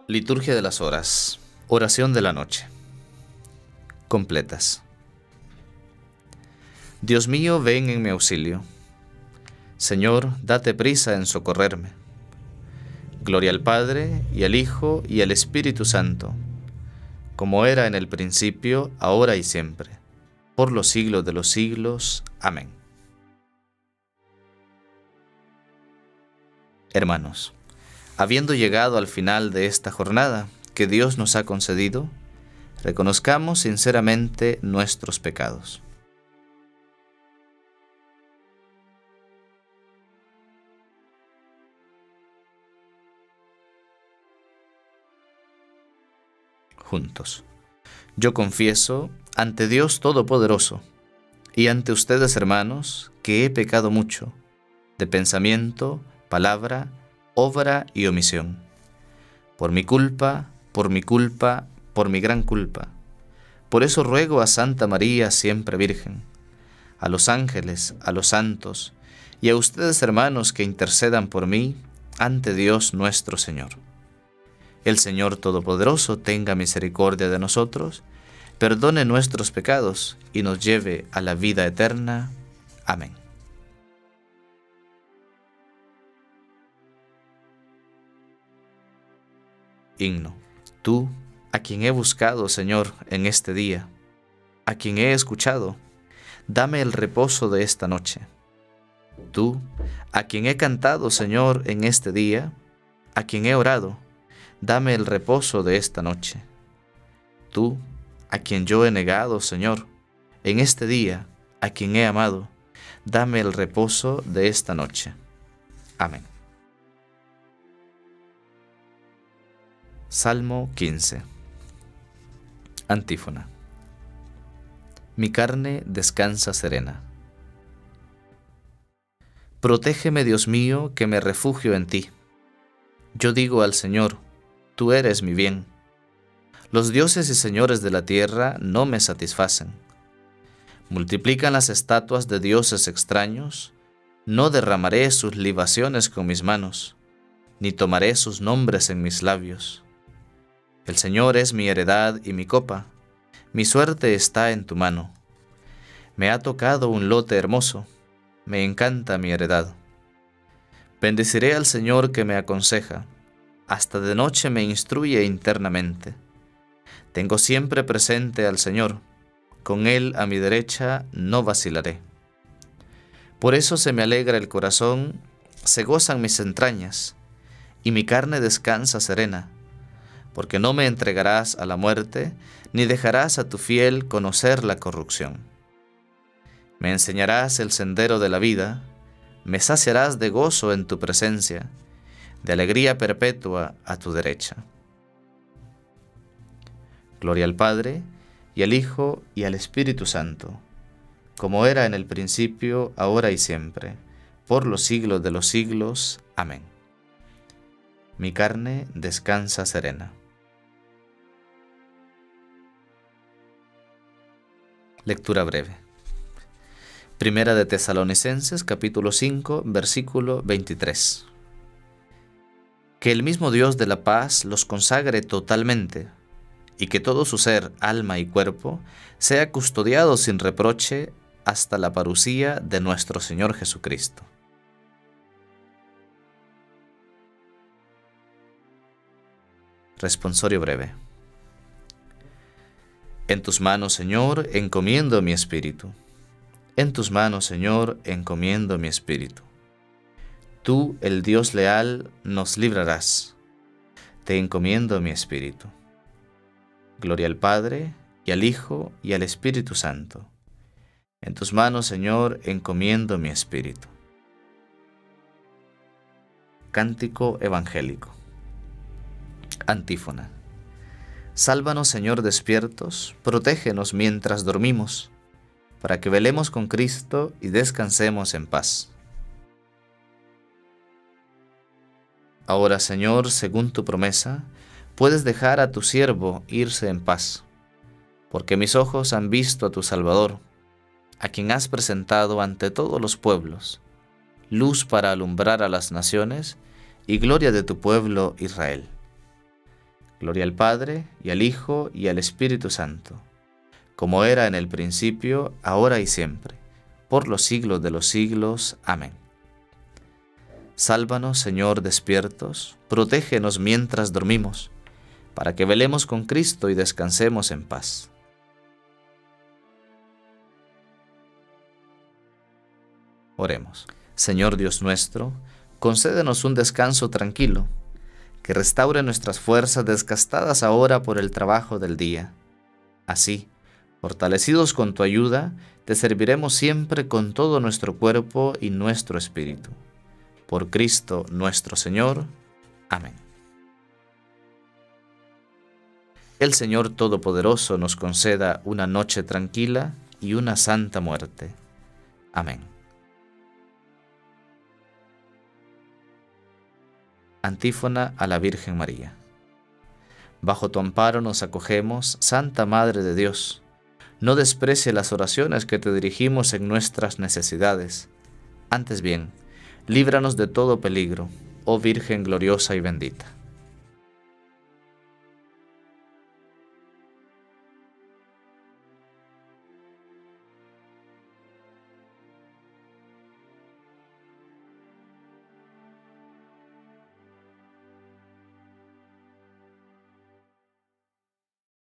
Liturgia de las horas. Oración de la noche. Completas. Dios mío, ven en mi auxilio. Señor, date prisa en socorrerme. Gloria al Padre, y al Hijo, y al Espíritu Santo, como era en el principio, ahora y siempre, por los siglos de los siglos. Amén. Hermanos, habiendo llegado al final de esta jornada que Dios nos ha concedido, reconozcamos sinceramente nuestros pecados. Juntos. Yo confieso ante Dios Todopoderoso y ante ustedes, hermanos, que he pecado mucho, de pensamiento, palabra, obra y omisión. Por mi culpa, por mi gran culpa. Por eso ruego a Santa María, siempre Virgen, a los ángeles, a los santos, y a ustedes, hermanos, que intercedan por mí ante Dios nuestro Señor. El Señor Todopoderoso tenga misericordia de nosotros, perdone nuestros pecados y nos lleve a la vida eterna. Amén. Himno. Tú, a quien he buscado, Señor, en este día, a quien he escuchado, dame el reposo de esta noche. Tú, a quien he cantado, Señor, en este día, a quien he orado, dame el reposo de esta noche. Tú, a quien yo he negado, Señor, en este día, a quien he amado, dame el reposo de esta noche. Amén. Salmo 15. Antífona. Mi carne descansa serena. Protégeme, Dios mío, que me refugio en ti. Yo digo al Señor, tú eres mi bien. Los dioses y señores de la tierra no me satisfacen. Multiplican las estatuas de dioses extraños. No derramaré sus libaciones con mis manos, ni tomaré sus nombres en mis labios. El Señor es mi heredad y mi copa. Mi suerte está en tu mano. Me ha tocado un lote hermoso. Me encanta mi heredad. Bendeciré al Señor que me aconseja. Hasta de noche me instruye internamente. Tengo siempre presente al Señor. Con Él a mi derecha no vacilaré. Por eso se me alegra el corazón, se gozan mis entrañas, y mi carne descansa serena, porque no me entregarás a la muerte, ni dejarás a tu fiel conocer la corrupción. Me enseñarás el sendero de la vida, me saciarás de gozo en tu presencia, de alegría perpetua a tu derecha. Gloria al Padre, y al Hijo, y al Espíritu Santo, como era en el principio, ahora y siempre, por los siglos de los siglos. Amén. Mi carne descansa serena. Lectura breve. Primera de Tesalonicenses, capítulo 5, versículo 23. Que el mismo Dios de la paz los consagre totalmente, y que todo su ser, alma y cuerpo, sea custodiado sin reproche hasta la parucía de nuestro Señor Jesucristo. Responsorio breve. En tus manos, Señor, encomiendo mi espíritu. En tus manos, Señor, encomiendo mi espíritu. Tú, el Dios leal, nos librarás. Te encomiendo mi espíritu. Gloria al Padre, y al Hijo, y al Espíritu Santo. En tus manos, Señor, encomiendo mi espíritu. Cántico evangélico. Antífona. Sálvanos, Señor, despiertos, protégenos mientras dormimos, para que velemos con Cristo y descansemos en paz. Ahora, Señor, según tu promesa, puedes dejar a tu siervo irse en paz, porque mis ojos han visto a tu Salvador, a quien has presentado ante todos los pueblos, luz para alumbrar a las naciones y gloria de tu pueblo Israel. Gloria al Padre, y al Hijo, y al Espíritu Santo, como era en el principio, ahora y siempre, por los siglos de los siglos. Amén. Sálvanos, Señor, despiertos, protégenos mientras dormimos, para que velemos con Cristo y descansemos en paz. Oremos. Señor Dios nuestro, concédenos un descanso tranquilo, que restaure nuestras fuerzas desgastadas ahora por el trabajo del día. Así, fortalecidos con tu ayuda, te serviremos siempre con todo nuestro cuerpo y nuestro espíritu. Por Cristo nuestro Señor. Amén. El Señor Todopoderoso nos conceda una noche tranquila y una santa muerte. Amén. Antífona a la Virgen María. Bajo tu amparo nos acogemos, Santa Madre de Dios. No desprecie las oraciones que te dirigimos en nuestras necesidades. Antes bien, líbranos de todo peligro, oh Virgen gloriosa y bendita.